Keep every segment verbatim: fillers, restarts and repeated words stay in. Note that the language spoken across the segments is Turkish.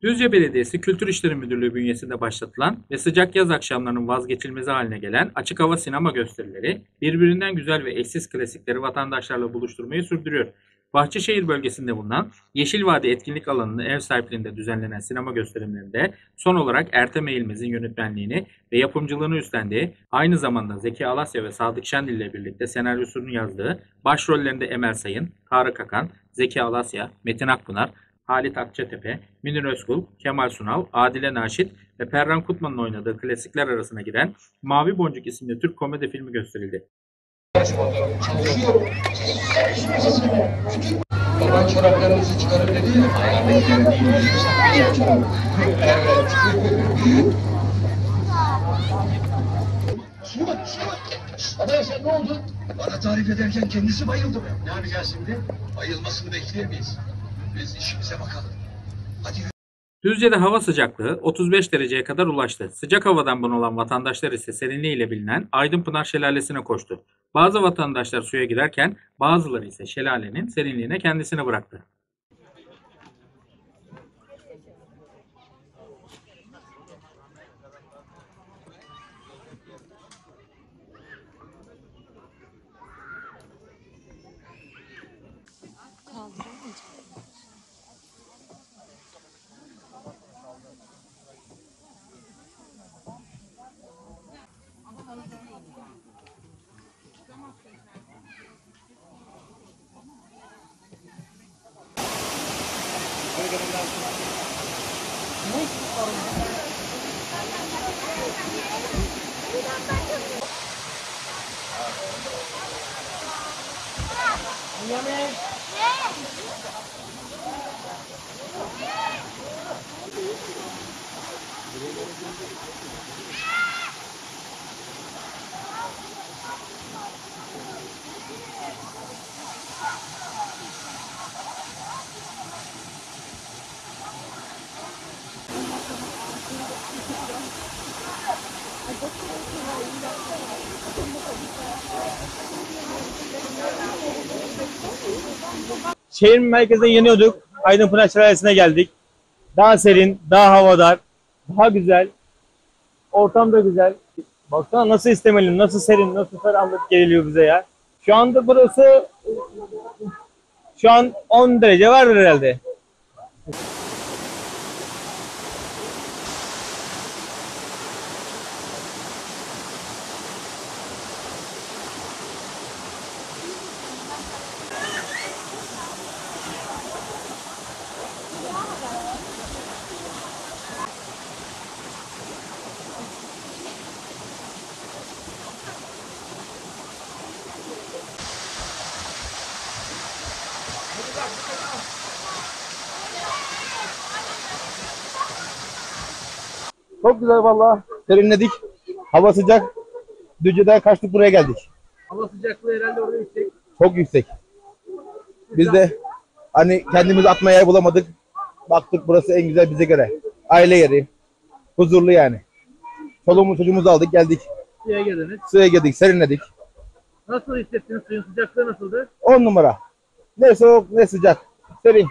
Düzce Belediyesi Kültür İşleri Müdürlüğü bünyesinde başlatılan ve sıcak yaz akşamlarının vazgeçilmezi haline gelen açık hava sinema gösterileri birbirinden güzel ve eşsiz klasikleri vatandaşlarla buluşturmayı sürdürüyor. Bahçeşehir bölgesinde bulunan Yeşil Vadi etkinlik alanının ev sahipliğinde düzenlenen sinema gösterimlerinde son olarak Ertem Eğilmez'in yönetmenliğini ve yapımcılığını üstlendiği, aynı zamanda Zeki Alasya ve Sadık Şendil ile birlikte senaryosunu yazdığı, başrollerinde Emel Sayın, Tarık Akan, Zeki Alasya, Metin Akpınar, Halit Akçatepe, Münir Özkul, Kemal Sunal, Adile Naşit ve Perran Kutman'ın oynadığı klasikler arasına giren Mavi Boncuk isimli Türk komedi filmi gösterildi. Çalışıyorum. Baban çoraplarınızı çıkarın dedi ya. Ayağımın değil. Evet. Şuna bak, şuna bak. Adaya sen ne oldu? Bana tarif ederken kendisi bayıldı be. Ne yapacağız şimdi? Bayılmasını bekler miyiz? Biz işimize bakalım. Hadi yürü. Düzce'de hava sıcaklığı otuz beş dereceye kadar ulaştı. Sıcak havadan bunalan vatandaşlar ise serinliğiyle bilinen Aydınpınar Şelalesi'ne koştu. Bazı vatandaşlar suya girerken bazıları ise şelalenin serinliğine kendisini bıraktı. Şehir merkezine yeniyorduk. Aydınpınar Şelalesi'ne geldik. Daha serin, daha havadar, daha güzel. Ortam da güzel. Baksana nasıl istemeliyim, nasıl serin, nasıl ferahlık geliyor bize ya. Şu anda burası şu an on derece var herhalde. Çok güzel vallahi. Serinledik. Hava sıcak. Düzce'den kaçtık buraya geldik. Hava sıcaklığı herhalde orada yüksek. Çok yüksek. Biz de hani kendimizi atmaya yer bulamadık. Baktık burası en güzel bize göre. Aile yeri. Huzurlu yani. Çoluğumuzu çocuğumuzu aldık geldik. Suya girdiniz. Suya girdik, serinledik. Nasıl hissettiniz? Suyun sıcaklığı nasıldı? On numara. Ne soğuk ne sıcak. Serin.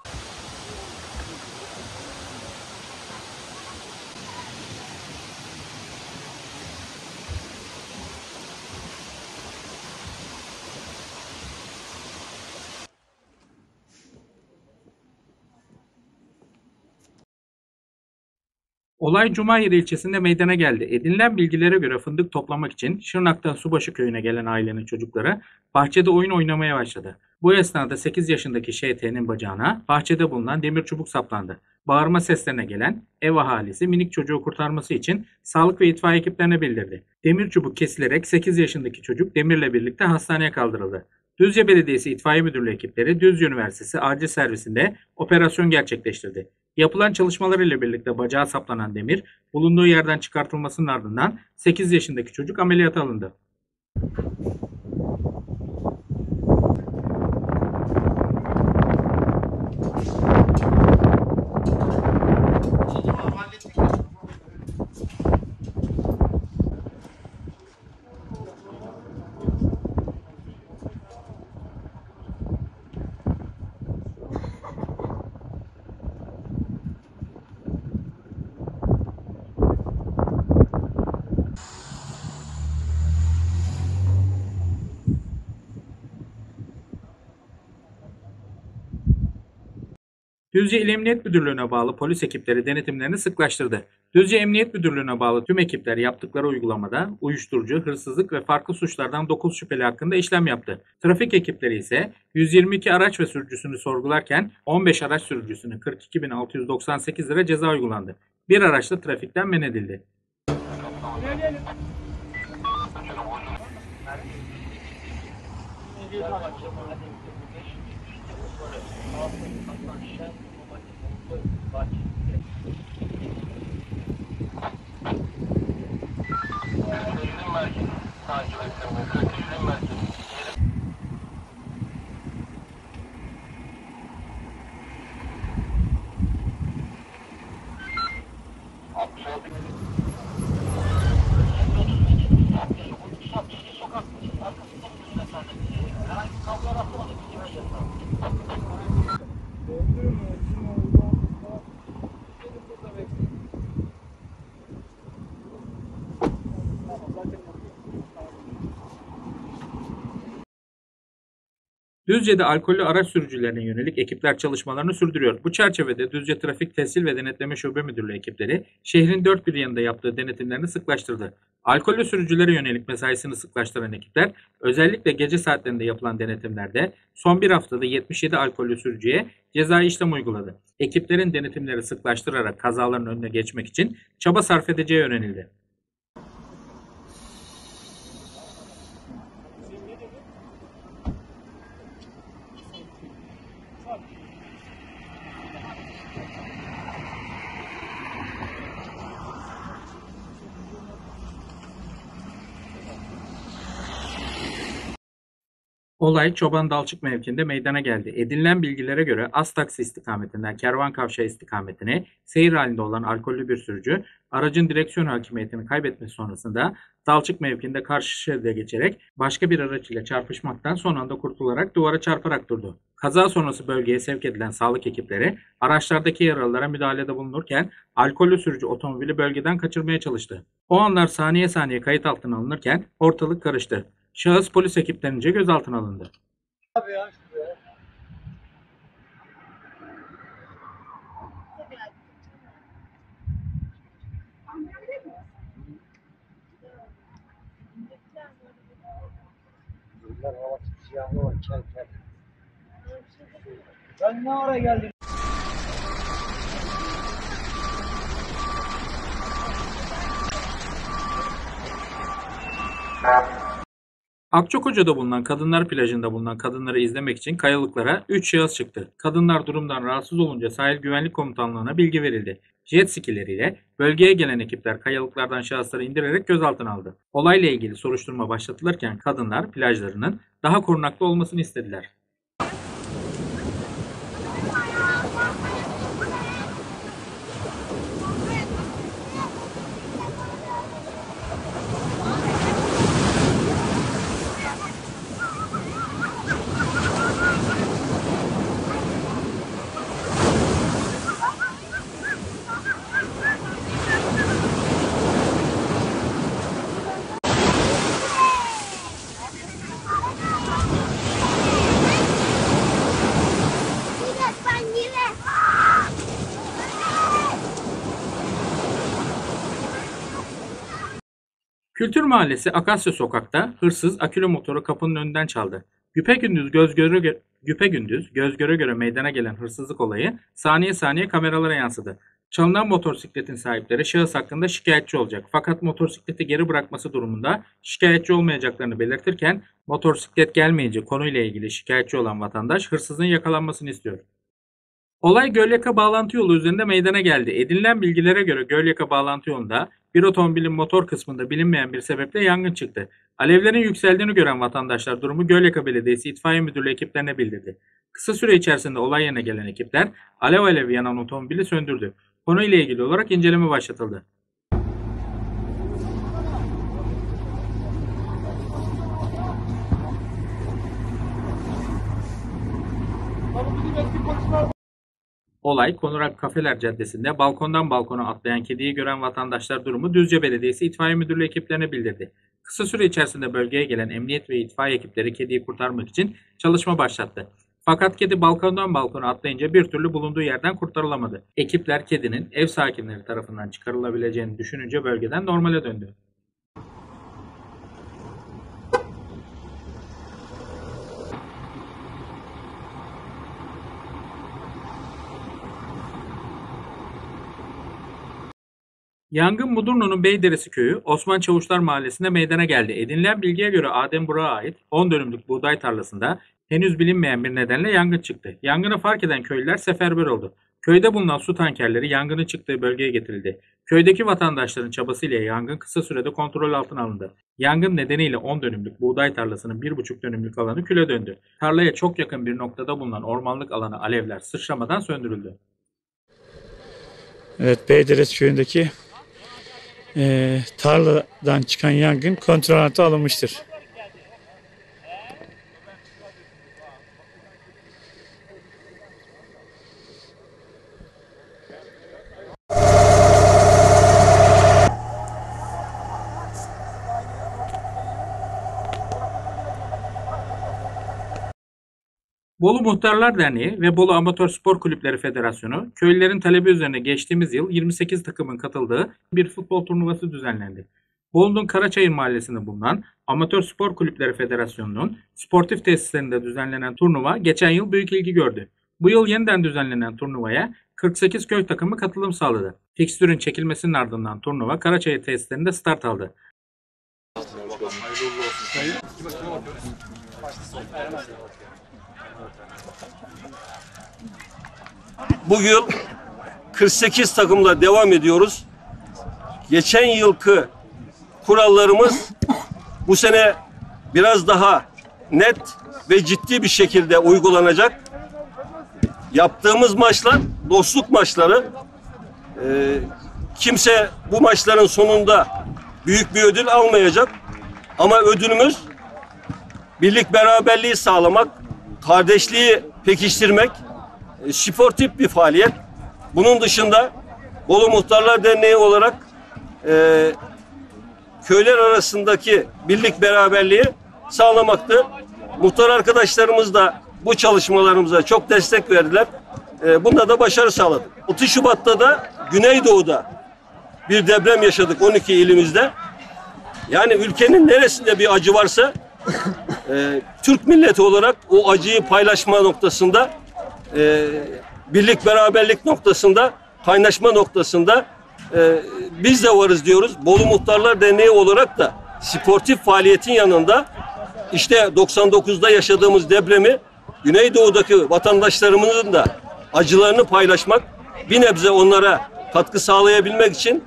Olay Cumayeri ilçesinde meydana geldi. Edinilen bilgilere göre fındık toplamak için Şırnak'tan Subaşı köyüne gelen ailenin çocukları bahçede oyun oynamaya başladı. Bu esnada sekiz yaşındaki Ş T'nin bacağına bahçede bulunan demir çubuk saplandı. Bağırma seslerine gelen ev ahalisi minik çocuğu kurtarması için sağlık ve itfaiye ekiplerine bildirdi. Demir çubuk kesilerek sekiz yaşındaki çocuk demirle birlikte hastaneye kaldırıldı. Düzce Belediyesi İtfaiye Müdürlüğü ekipleri Düzce Üniversitesi acil servisinde operasyon gerçekleştirdi. Yapılan çalışmalar ile birlikte bacağa saplanan demir bulunduğu yerden çıkartılmasının ardından sekiz yaşındaki çocuk ameliyata alındı. Düzce İl Emniyet Müdürlüğü'ne bağlı polis ekipleri denetimlerini sıklaştırdı. Düzce Emniyet Müdürlüğü'ne bağlı tüm ekipler yaptıkları uygulamada uyuşturucu, hırsızlık ve farklı suçlardan dokuz şüpheli hakkında işlem yaptı. Trafik ekipleri ise yüz yirmi iki araç ve sürücüsünü sorgularken on beş araç sürücüsüne kırk iki bin altı yüz doksan sekiz lira ceza uygulandı. Bir araç da trafikten men edildi. Düzce'de alkollü araç sürücülerine yönelik ekipler çalışmalarını sürdürüyor. Bu çerçevede Düzce Trafik Tescil ve Denetleme Şube Müdürlüğü ekipleri şehrin dört bir yanında yaptığı denetimlerini sıklaştırdı. Alkollü sürücülere yönelik mesaisini sıklaştıran ekipler özellikle gece saatlerinde yapılan denetimlerde son bir haftada yetmiş yedi alkollü sürücüye cezai işlem uyguladı. Ekiplerin denetimleri sıklaştırarak kazaların önüne geçmek için çaba sarf edeceği öğrenildi. Olay Çoban Dalçık mevkiinde meydana geldi. Edinilen bilgilere göre Astaksi istikametinden Kervankavşa istikametine seyir halinde olan alkollü bir sürücü aracın direksiyon hakimiyetini kaybetmesi sonrasında Dalçık mevkiinde karşı şeride geçerek başka bir araç ile çarpışmaktan son anda kurtularak duvara çarparak durdu. Kaza sonrası bölgeye sevk edilen sağlık ekipleri araçlardaki yaralılara müdahalede bulunurken alkollü sürücü otomobili bölgeden kaçırmaya çalıştı. O anlar saniye saniye kayıt altına alınırken ortalık karıştı. Şahıs polis ekiplerince gözaltına alındı. Ben ne ara geldim? Akçakoca'da bulunan kadınlar plajında bulunan kadınları izlemek için kayalıklara üç şahıs çıktı. Kadınlar durumdan rahatsız olunca sahil güvenlik komutanlığına bilgi verildi. Jet skileriyle bölgeye gelen ekipler kayalıklardan şahısları indirerek gözaltına aldı. Olayla ilgili soruşturma başlatılırken kadınlar plajlarının daha korunaklı olmasını istediler. Kültür Mahallesi Akasya Sokak'ta hırsız akülü motoru kapının önünden çaldı. Güpegündüz göz göre göre, güpegündüz göz göre göre meydana gelen hırsızlık olayı saniye saniye kameralara yansıdı. Çalınan motosikletin sahipleri şahıs hakkında şikayetçi olacak. Fakat motosikleti geri bırakması durumunda şikayetçi olmayacaklarını belirtirken motosiklet gelmeyince konuyla ilgili şikayetçi olan vatandaş hırsızın yakalanmasını istiyor. Olay Gölyaka bağlantı yolu üzerinde meydana geldi. Edinilen bilgilere göre Gölyaka bağlantı yolunda bir otomobilin motor kısmında bilinmeyen bir sebeple yangın çıktı. Alevlerin yükseldiğini gören vatandaşlar durumu Gölyaka Belediyesi İtfaiye Müdürlüğü ekiplerine bildirdi. Kısa süre içerisinde olay yerine gelen ekipler alev alev yanan otomobili söndürdü. Konuyla ilgili olarak inceleme başlatıldı. Olay Konurak Kafeler Caddesi'nde balkondan balkona atlayan kediyi gören vatandaşlar durumu Düzce Belediyesi İtfaiye Müdürlüğü ekiplerine bildirdi. Kısa süre içerisinde bölgeye gelen emniyet ve itfaiye ekipleri kediyi kurtarmak için çalışma başlattı. Fakat kedi balkondan balkona atlayınca bir türlü bulunduğu yerden kurtarılamadı. Ekipler kedinin ev sakinleri tarafından çıkarılabileceğini düşününce bölgeden normale döndü. Yangın Mudurnu'nun Beyderesi köyü Osman Çavuşlar Mahallesi'nde meydana geldi. Edinilen bilgiye göre Adem Burak'a ait on dönümlük buğday tarlasında henüz bilinmeyen bir nedenle yangın çıktı. Yangını fark eden köylüler seferber oldu. Köyde bulunan su tankerleri yangının çıktığı bölgeye getirildi. Köydeki vatandaşların çabasıyla yangın kısa sürede kontrol altına alındı. Yangın nedeniyle on dönümlük buğday tarlasının bir buçuk dönümlük alanı küle döndü. Tarlaya çok yakın bir noktada bulunan ormanlık alanı alevler sıçramadan söndürüldü. Evet, Beyderes köyündeki e, tarladan çıkan yangın kontrol altına alınmıştır. Bolu Muhtarlar Derneği ve Bolu Amatör Spor Kulüpleri Federasyonu, köylülerin talebi üzerine geçtiğimiz yıl yirmi sekiz takımın katıldığı bir futbol turnuvası düzenlendi. Bolu'nun Karaçayır Mahallesi'nde bulunan Amatör Spor Kulüpleri Federasyonu'nun sportif tesislerinde düzenlenen turnuva geçen yıl büyük ilgi gördü. Bu yıl yeniden düzenlenen turnuvaya kırk sekiz köy takımı katılım sağladı. Fikstürün çekilmesinin ardından turnuva Karaçayır tesislerinde start aldı. Bu yıl kırk sekiz takımla devam ediyoruz. Geçen yılki kurallarımız bu sene biraz daha net ve ciddi bir şekilde uygulanacak. Yaptığımız maçlar dostluk maçları. Ee, kimse bu maçların sonunda büyük bir ödül almayacak. Ama ödülümüz birlik beraberliği sağlamak, kardeşliği pekiştirmek, sportif bir faaliyet. Bunun dışında Bolu Muhtarlar Derneği olarak e, köyler arasındaki birlik beraberliği sağlamaktı. Muhtar arkadaşlarımız da bu çalışmalarımıza çok destek verdiler. E, bunda da başarı sağladık. altı Şubat'ta da Güneydoğu'da bir deprem yaşadık on iki ilimizde. Yani ülkenin neresinde bir acı varsa e, Türk milleti olarak o acıyı paylaşma noktasında, e, birlik beraberlik noktasında, kaynaşma noktasında e, biz de varız diyoruz. Bolu Muhtarlar Derneği olarak da sportif faaliyetin yanında işte doksan dokuzda yaşadığımız depremi Güneydoğu'daki vatandaşlarımızın da acılarını paylaşmak, bir nebze onlara katkı sağlayabilmek için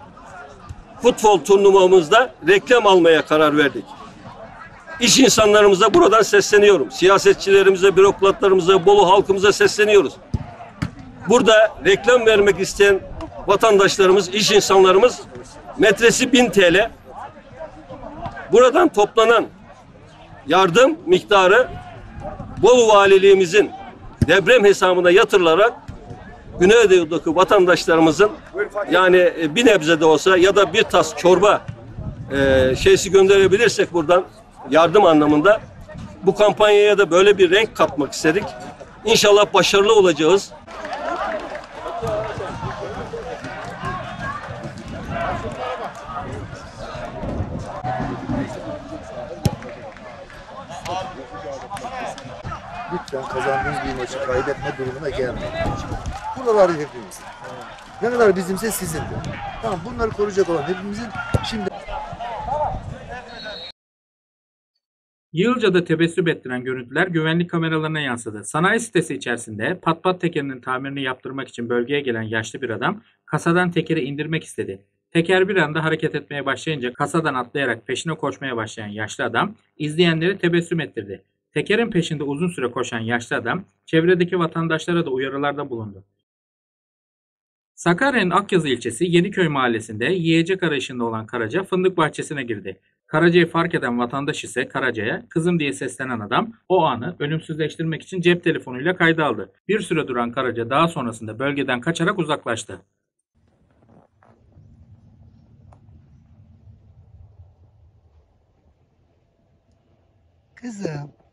futbol turnuvamızda reklam almaya karar verdik. İş insanlarımıza buradan sesleniyorum. Siyasetçilerimize, bürokratlarımıza, Bolu halkımıza sesleniyoruz. Burada reklam vermek isteyen vatandaşlarımız, iş insanlarımız metresi bin T L. Buradan toplanan yardım miktarı Bolu Valiliğimizin deprem hesabına yatırılarak Güneydoğu'daki vatandaşlarımızın yani bir nebze de olsa ya da bir tas çorba e, şeysi gönderebilirsek buradan yardım anlamında bu kampanyaya da böyle bir renk katmak istedik. İnşallah başarılı olacağız. Lütfen kazandığınız bir maçı kaybetme durumuna gelmeyin. Buralar hepimiz. Ne kadar bizimse sizin de. Tamam, bunları koruyacak olan hepimizin. Şimdi Yığılca'da tebessüm ettiren görüntüler güvenlik kameralarına yansıdı. Sanayi sitesi içerisinde pat pat tekerinin tamirini yaptırmak için bölgeye gelen yaşlı bir adam kasadan tekeri indirmek istedi. Teker bir anda hareket etmeye başlayınca kasadan atlayarak peşine koşmaya başlayan yaşlı adam izleyenleri tebessüm ettirdi. Tekerin peşinde uzun süre koşan yaşlı adam çevredeki vatandaşlara da uyarılarda bulundu. Sakarya'nın Akyazı ilçesi Yeniköy mahallesinde yiyecek arayışında olan Karaca fındık bahçesine girdi. Karaca'yı fark eden vatandaş ise Karaca'ya kızım diye seslenen adam o anı ölümsüzleştirmek için cep telefonuyla kayda aldı. Bir süre duran Karaca daha sonrasında bölgeden kaçarak uzaklaştı. kızım